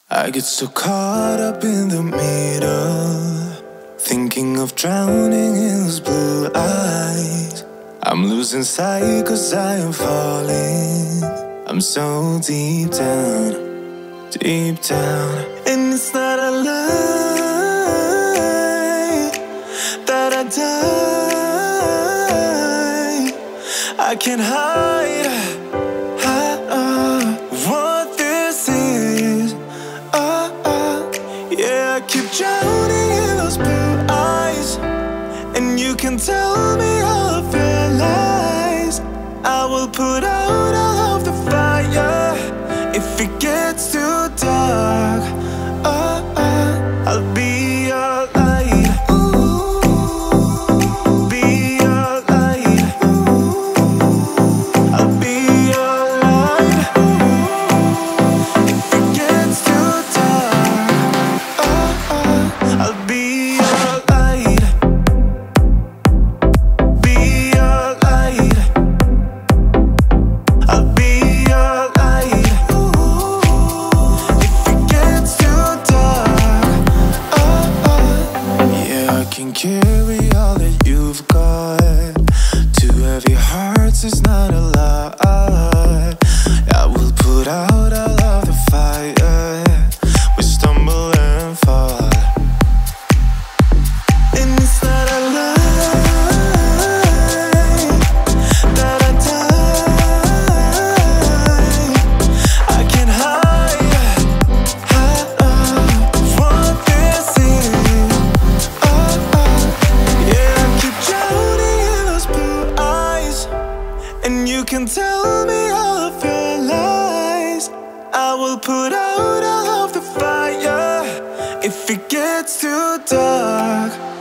I get so caught up in the middle, thinking of drowning in those blue eyes. I'm losing sight 'cause I am falling. I'm so deep down, deep down. And it's not a lie that I die. I can't hide what this is. Yeah, I keep drowning in those blue eyes, and you can tell me all of your lies. I will put out all of the fire if it gets too dark. I'll be your light. Be your light. I'll be your light. If it gets too dark, I'll be your light. Be your light. I'll be your light. If it gets too dark, yeah, I can carry all that you've got. Two heavy hearts is not a lot. I will put out all of the fire. We stumble and fall, and it's not a lie that I die. I can't hide what this is. Yeah, I keep drowning in those blue eyes, and you can tell me all of your lies. I will put out all of the fire if it gets too dark.